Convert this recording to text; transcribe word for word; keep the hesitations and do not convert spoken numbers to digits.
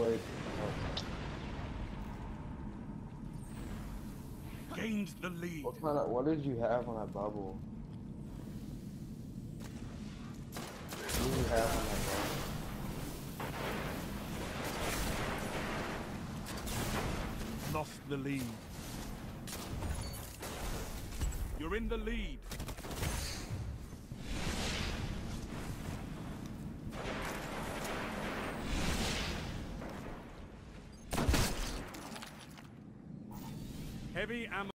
played. Gained the lead. What kind of, what did you have on that bubble? What did you have on that bubble? Lost the lead. You're in the lead. Heavy ammo.